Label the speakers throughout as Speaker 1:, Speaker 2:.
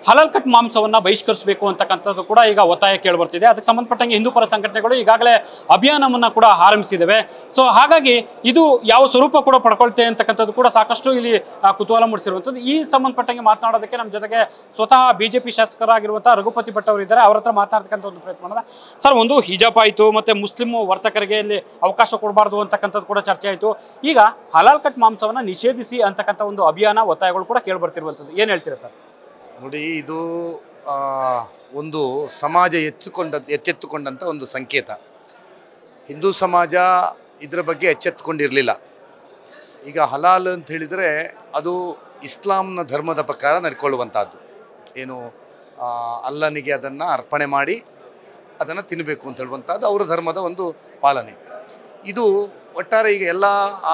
Speaker 1: ಹಲಾಲ್ cut ಮಾಂಸವನ್ನು ಬಹಿಷ್ಕರಿಸಬೇಕು ಅಂತಕ್ಕಂಥದ್ದು ಕೂಡ ಈಗ ಒತ್ತಾಯ ಕೇಳಿಬರ್ತಿದೆ. ಅದಕ್ಕೆ ಸಂಬಂಧಪಟ್ಟಂಗೆ ಹಿಂದೂ ಪರ ಸಂಘಟನೆಗಳು ಈಗಾಗಲೇ ಅಭಿಯಾನವನ್ನು ಕೂಡ ಆರಂಭಿಸಿದ್ದೇವೆ. ಸೊ ಹಾಗಾಗಿ ಇದು ಯಾವ ಸ್ವರೂಪ ಕೂಡ ಪಡ್ಕೊಳ್ತೇವೆ ಅಂತಕ್ಕಂಥದ್ದು ಕೂಡ ಸಾಕಷ್ಟು ಇಲ್ಲಿ ಕುತೂಹಲ ಮೂಡಿಸಿರುವಂಥದ್ದು. ಈ ಸಂಬಂಧಪಟ್ಟಂಗೆ ಮಾತನಾಡೋದಕ್ಕೆ ನಮ್ಮ ಜೊತೆಗೆ ಸ್ವತಃ ಬಿಜೆಪಿ ಶಾಸಕರಾಗಿರುವಂಥ ರಘುಪತಿ ಭಟ್ ಅವರು ಇದ್ದಾರೆ. ಅವ್ರ ಹತ್ರ ಮಾತನಾಡ್ತಕ್ಕಂಥ ಒಂದು ಪ್ರಯತ್ನ ಮಾಡೋಣ. ಸರ್, ಒಂದು ಹಿಜಾಬ್ ಆಯಿತು, ಮತ್ತು ಮುಸ್ಲಿಂ ವರ್ತಕರಿಗೆ ಇಲ್ಲಿ ಅವಕಾಶ ಕೊಡಬಾರ್ದು ಅಂತಕ್ಕಂಥದ್ದು ಕೂಡ ಚರ್ಚೆ ಆಯಿತು. ಈಗ ಹಲಾಲ್ ಕಟ್ ಮಾಂಸವನ್ನು ನಿಷೇಧಿಸಿ ಅಂತಕ್ಕಂಥ ಒಂದು ಅಭಿಯಾನ ಒತ್ತಾಯಗಳು ಕೂಡ ಕೇಳಿಬರ್ತಿರುವಂಥದ್ದು. ಏನು ಹೇಳ್ತೀರಾ ಸರ್?
Speaker 2: ನೋಡಿ, ಇದು ಒಂದು ಸಮಾಜ ಎಚ್ಚೆತ್ತುಕೊಂಡಂಥ ಒಂದು ಸಂಕೇತ. ಹಿಂದೂ ಸಮಾಜ ಇದರ ಬಗ್ಗೆ ಎಚ್ಚೆತ್ತುಕೊಂಡಿರಲಿಲ್ಲ. ಈಗ ಹಲಾಲ್ ಅಂತ ಹೇಳಿದರೆ ಅದು ಇಸ್ಲಾಂನ ಧರ್ಮದ ಪ್ರಕಾರ ನಡ್ಕೊಳ್ಳುವಂಥದ್ದು. ಏನು, ಅಲ್ಲನಿಗೆ ಅದನ್ನು ಅರ್ಪಣೆ ಮಾಡಿ ಅದನ್ನು ತಿನ್ನಬೇಕು ಅಂತ ಹೇಳುವಂಥದ್ದು ಅವರ ಧರ್ಮದ ಒಂದು ಪಾಲನೆ. ಇದು ಒಟ್ಟಾರೆ ಈಗ ಎಲ್ಲ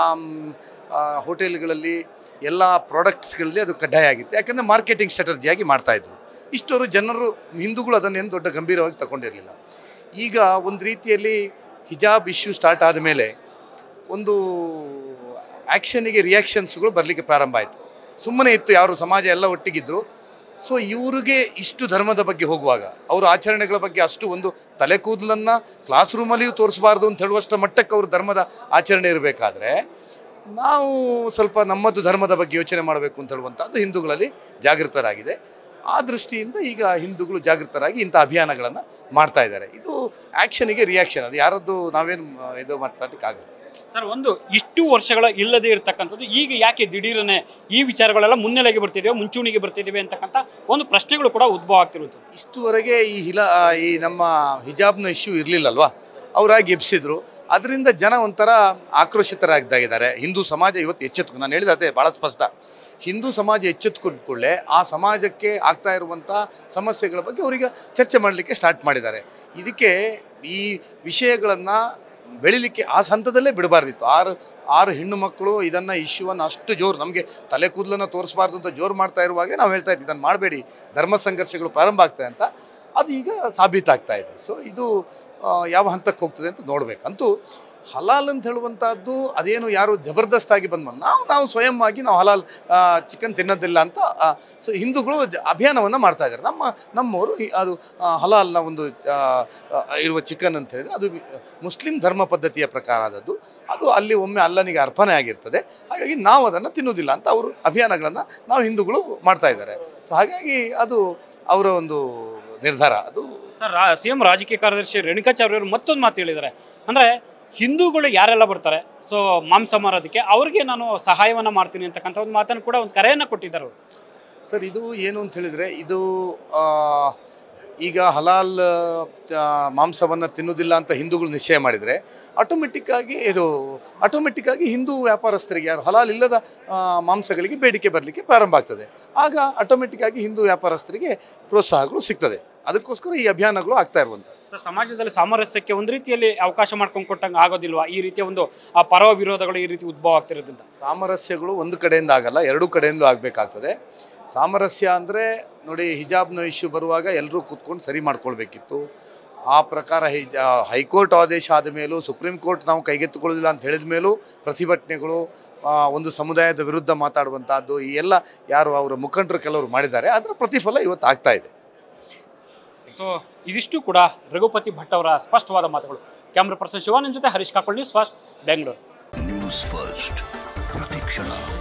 Speaker 2: ಹೋಟೆಲ್ಗಳಲ್ಲಿ ಎಲ್ಲ ಪ್ರಾಡಕ್ಟ್ಸ್ಗಳಲ್ಲಿ ಅದು ಕಡ್ಡಾಯ ಆಗಿತ್ತು. ಯಾಕಂದರೆ ಮಾರ್ಕೆಟಿಂಗ್ ಸ್ಟ್ರಾಟಜಿಯಾಗಿ ಮಾಡ್ತಾಯಿದ್ರು. ಇಷ್ಟವರು ಜನರು, ಹಿಂದೂಗಳು ಅದನ್ನೇನು ದೊಡ್ಡ ಗಂಭೀರವಾಗಿ ತಗೊಂಡಿರಲಿಲ್ಲ. ಈಗ ಒಂದು ರೀತಿಯಲ್ಲಿ ಹಿಜಾಬ್ ಇಶ್ಯೂ ಸ್ಟಾರ್ಟ್ ಆದಮೇಲೆ ಒಂದು ಆ್ಯಕ್ಷನಿಗೆ ರಿಯಾಕ್ಷನ್ಸ್ಗಳು ಬರಲಿಕ್ಕೆ ಪ್ರಾರಂಭ ಆಯಿತು. ಸುಮ್ಮನೆ ಇತ್ತು, ಯಾರು ಸಮಾಜ ಎಲ್ಲ ಒಟ್ಟಿಗಿದ್ದರು. ಸೊ ಇವ್ರಿಗೆ ಇಷ್ಟು ಧರ್ಮದ ಬಗ್ಗೆ ಹೋಗುವಾಗ, ಅವರ ಆಚರಣೆಗಳ ಬಗ್ಗೆ ಅಷ್ಟು ಒಂದು ತಲೆ ಕೂದಲನ್ನು ಕ್ಲಾಸ್ ರೂಮಲ್ಲಿಯೂ ತೋರಿಸಬಾರ್ದು ಅಂತ ಹೇಳುವಷ್ಟರ ಮಟ್ಟಕ್ಕೆ ಅವ್ರ ಧರ್ಮದ ಆಚರಣೆ ಇರಬೇಕಾದ್ರೆ ನಾವು ಸ್ವಲ್ಪ ನಮ್ಮದು ಧರ್ಮದ ಬಗ್ಗೆ ಯೋಚನೆ ಮಾಡಬೇಕು ಅಂತ ಹೇಳುವಂಥದ್ದು ಹಿಂದೂಗಳಲ್ಲಿ ಜಾಗೃತರಾಗಿದೆ. ಆ ದೃಷ್ಟಿಯಿಂದ ಈಗ ಹಿಂದೂಗಳು ಜಾಗೃತರಾಗಿ ಇಂಥ ಅಭಿಯಾನಗಳನ್ನು ಮಾಡ್ತಾ ಇದ್ದಾರೆ. ಇದು ಆ್ಯಕ್ಷನಿಗೆ ರಿಯಾಕ್ಷನ್, ಅದು ಯಾರದ್ದು ನಾವೇನು ಇದು ಮಾತಾಡಲಿಕ್ಕಾಗಲ್ಲ.
Speaker 1: ಸರ್, ಒಂದು ಇಷ್ಟು ವರ್ಷಗಳ ಇಲ್ಲದೆ ಇರತಕ್ಕಂಥದ್ದು ಈಗ ಯಾಕೆ ದಿಢೀರನೆ ಈ ವಿಚಾರಗಳೆಲ್ಲ ಮುನ್ನೆಲೆಗೆ ಬರ್ತಿದ್ದೇವೆ, ಮುಂಚೂಣಿಗೆ ಬರ್ತಿದ್ದೇವೆ ಅಂತಕ್ಕಂಥ ಒಂದು ಪ್ರಶ್ನೆಗಳು ಕೂಡ ಉದ್ಭವ ಆಗ್ತಿರುವಂಥದ್ದು.
Speaker 2: ಇಷ್ಟುವರೆಗೆ ಈ ನಮ್ಮ ಹಿಜಾಬ್ನ ಇಶ್ಯೂ ಇರಲಿಲ್ಲಲ್ವಾ, ಅವರಾಗಿ ಎಬ್ಸಿದ್ರು. ಅದರಿಂದ ಜನ ಒಂಥರ ಆಕ್ರೋಶಿತರಾಗಿದ್ದಾರೆ. ಹಿಂದೂ ಸಮಾಜ ಇವತ್ತು ಎಚ್ಚೆತ್ಕೊಂಡು, ನಾನು ಹೇಳಿದ ಅದೇ ಭಾಳ ಸ್ಪಷ್ಟ, ಹಿಂದೂ ಸಮಾಜ ಎಚ್ಚೆತ್ಕೊಂಡ ಕೂಡಲೇ ಆ ಸಮಾಜಕ್ಕೆ ಆಗ್ತಾ ಇರುವಂಥ ಸಮಸ್ಯೆಗಳ ಬಗ್ಗೆ ಅವರಿಗೆ ಚರ್ಚೆ ಮಾಡಲಿಕ್ಕೆ ಸ್ಟಾರ್ಟ್ ಮಾಡಿದ್ದಾರೆ. ಇದಕ್ಕೆ ಈ ವಿಷಯಗಳನ್ನು ಬೆಳಿಲಿಕ್ಕೆ ಆ ಹಂತದಲ್ಲೇ ಬಿಡಬಾರ್ದಿತ್ತು. ಆರು ಹೆಣ್ಣು ಮಕ್ಕಳು ಇದನ್ನು ಇಶ್ಯೂವನ್ನು ಅಷ್ಟು ಜೋರು, ನಮಗೆ ತಲೆ ಕೂದಲನ್ನು ತೋರಿಸಬಾರ್ದು ಅಂತ ಜೋರು ಮಾಡ್ತಾ ಇರುವಾಗಲೇ ನಾವು ಹೇಳ್ತಾ ಇದ್ದೀವಿ, ಇದನ್ನು ಮಾಡಬೇಡಿ, ಧರ್ಮ ಸಂಘರ್ಷಗಳು ಪ್ರಾರಂಭ ಆಗ್ತದೆ ಅಂತ. ಅದು ಈಗ ಸಾಬೀತಾಗ್ತಾ ಇದೆ. ಸೊ ಇದು ಯಾವ ಹಂತಕ್ಕೆ ಹೋಗ್ತದೆ ಅಂತ ನೋಡಬೇಕು. ಅಂತೂ ಹಲಾಲ್ ಅಂತ ಹೇಳುವಂಥದ್ದು ಅದೇನು ಯಾರು ಜಬರ್ದಸ್ತಾಗಿ ನಾವು ಸ್ವಯಂವಾಗಿ ನಾವು ಹಲಾಲ್ ಚಿಕನ್ ತಿನ್ನೋದಿಲ್ಲ ಅಂತ ಸೊ ಹಿಂದೂಗಳು ಅಭಿಯಾನವನ್ನು ಮಾಡ್ತಾ ಇದ್ದಾರೆ. ನಮ್ಮವರು ಅದು ಹಲಾಲ್ನ ಒಂದು ಇರುವ ಚಿಕನ್ ಅಂತ ಹೇಳಿದರೆ ಅದು ಮುಸ್ಲಿಂ ಧರ್ಮ ಪದ್ಧತಿಯ ಪ್ರಕಾರ ಆದದ್ದು. ಅದು ಅಲ್ಲಿ ಒಮ್ಮೆ ಅಲ್ಲನಿಗೆ ಅರ್ಪಣೆ ಆಗಿರ್ತದೆ. ಹಾಗಾಗಿ ನಾವು ಅದನ್ನು ತಿನ್ನೋದಿಲ್ಲ ಅಂತ ಅವರು ಅಭಿಯಾನಗಳನ್ನು ನಾವು ಹಿಂದೂಗಳು ಮಾಡ್ತಾ ಇದ್ದಾರೆ. ಸೊ ಹಾಗಾಗಿ ಅದು ಅವರ ಒಂದು ನಿರ್ಧಾರ. ಅದು
Speaker 1: ಸರ್, CM ರಾಜಕೀಯ ಕಾರ್ಯದರ್ಶಿ ರೇಣುಕಾಚಾರ್ಯ ಅವರು ಮತ್ತೊಂದು ಮಾತು ಹೇಳಿದ್ದಾರೆ. ಅಂದರೆ ಹಿಂದೂಗಳು ಯಾರೆಲ್ಲ ಬರ್ತಾರೆ, ಸೊ ಮಾಂಸ ಮಾರೋದಕ್ಕೆ ಅವ್ರಿಗೆ ನಾನು ಸಹಾಯವನ್ನು ಮಾಡ್ತೀನಿ ಅಂತಕ್ಕಂಥ ಒಂದು ಮಾತನ್ನು ಕೂಡ, ಒಂದು ಕರೆಯನ್ನು ಕೊಟ್ಟಿದ್ದಾರೆ ಅವರು.
Speaker 2: ಸರ್, ಇದು ಏನು ಅಂತ ಹೇಳಿದರೆ, ಇದು ಈಗ ಹಲಾಲ್ ಮಾಂಸವನ್ನು ತಿನ್ನೋದಿಲ್ಲ ಅಂತ ಹಿಂದೂಗಳು ನಿಶ್ಚಯ ಮಾಡಿದರೆ ಆಟೋಮೆಟಿಕ್ಕಾಗಿ ಹಿಂದೂ ವ್ಯಾಪಾರಸ್ಥರಿಗೆ, ಯಾರು ಹಲಾಲ್ ಇಲ್ಲದ ಮಾಂಸಗಳಿಗೆ ಬೇಡಿಕೆ ಬರಲಿಕ್ಕೆ ಪ್ರಾರಂಭ ಆಗ್ತದೆ. ಆಗ ಆಟೋಮೆಟಿಕ್ಕಾಗಿ ಹಿಂದೂ ವ್ಯಾಪಾರಸ್ಥರಿಗೆ ಪ್ರೋತ್ಸಾಹಗಳು ಸಿಗ್ತದೆ. ಅದಕ್ಕೋಸ್ಕರ ಈ ಅಭಿಯಾನಗಳು ಆಗ್ತಾ ಇರುವಂಥದ್ದು.
Speaker 1: ಸರ್, ಸಮಾಜದಲ್ಲಿ ಸಾಮರಸ್ಯಕ್ಕೆ ಒಂದು ರೀತಿಯಲ್ಲಿ ಅವಕಾಶ ಮಾಡ್ಕೊಂಡು ಕೊಟ್ಟಂಗೆ ಆಗೋದಿಲ್ವಾ? ಈ ರೀತಿಯ ಒಂದು ಪರವ ವಿರೋಧಗಳು ಈ ರೀತಿ ಉದ್ಭವ ಆಗ್ತಿರೋದ್ರಿಂದ
Speaker 2: ಸಾಮರಸ್ಯಗಳು ಒಂದು ಕಡೆಯಿಂದ ಆಗಲ್ಲ, ಎರಡೂ ಕಡೆಯಿಂದಲೂ ಆಗಬೇಕಾಗ್ತದೆ. ಸಾಮರಸ್ಯ ಅಂದರೆ ನೋಡಿ, ಹಿಜಾಬ್ನ ಇಶ್ಯೂ ಬರುವಾಗ ಎಲ್ಲರೂ ಕೂತ್ಕೊಂಡು ಸರಿ ಮಾಡ್ಕೊಳ್ಬೇಕಿತ್ತು. ಆ ಪ್ರಕಾರ ಹೈಕೋರ್ಟ್ ಆದೇಶ ಆದ ಮೇಲೂ, ಸುಪ್ರೀಂ ಕೋರ್ಟ್ ನಾವು ಕೈಗೆತ್ತಿಕೊಳ್ಳೋದಿಲ್ಲ ಅಂತ ಹೇಳಿದ ಮೇಲೂ ಪ್ರತಿಭಟನೆಗಳು, ಒಂದು ಸಮುದಾಯದ ವಿರುದ್ಧ ಮಾತಾಡುವಂಥದ್ದು, ಈ ಎಲ್ಲ ಯಾರು ಅವರ ಮುಖಂಡರು ಕೆಲವರು ಮಾಡಿದ್ದಾರೆ, ಅದರ ಪ್ರತಿಫಲ ಇವತ್ತು ಆಗ್ತಾ ಇದೆ.
Speaker 1: ಸೊ ಇದಿಷ್ಟು ಕೂಡ ರಘುಪತಿ ಭಟ್ ಅವರ ಸ್ಪಷ್ಟವಾದ ಮಾತುಗಳು. ಕ್ಯಾಮ್ರಾ ಪರ್ಸನ್ ಶಿವಾನಂದ್ ಜೊತೆ Harish Kakol, news first, Bengaluru.
Speaker 3: News first ಪ್ರತಿಕ್ಷಣ.